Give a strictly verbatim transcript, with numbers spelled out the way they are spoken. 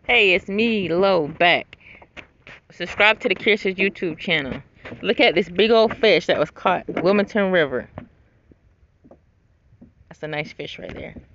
Hey, it's me, Lo, back. Subscribe to the Kirsten's YouTube channel. Look at this big old fish that was caught in the Wilmington River. That's a nice fish right there.